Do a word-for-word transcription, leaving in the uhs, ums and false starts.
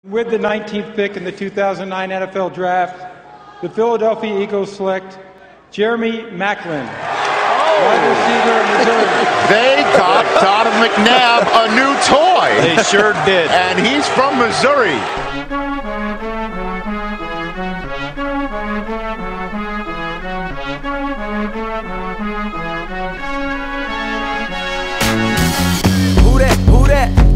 With the nineteenth pick in the two thousand nine N F L Draft, the Philadelphia Eagles select Jeremy Maclin, wide receiver, Missouri. They got Donovan McNabb a new toy. They sure did. And he's from Missouri. Who that? Who that?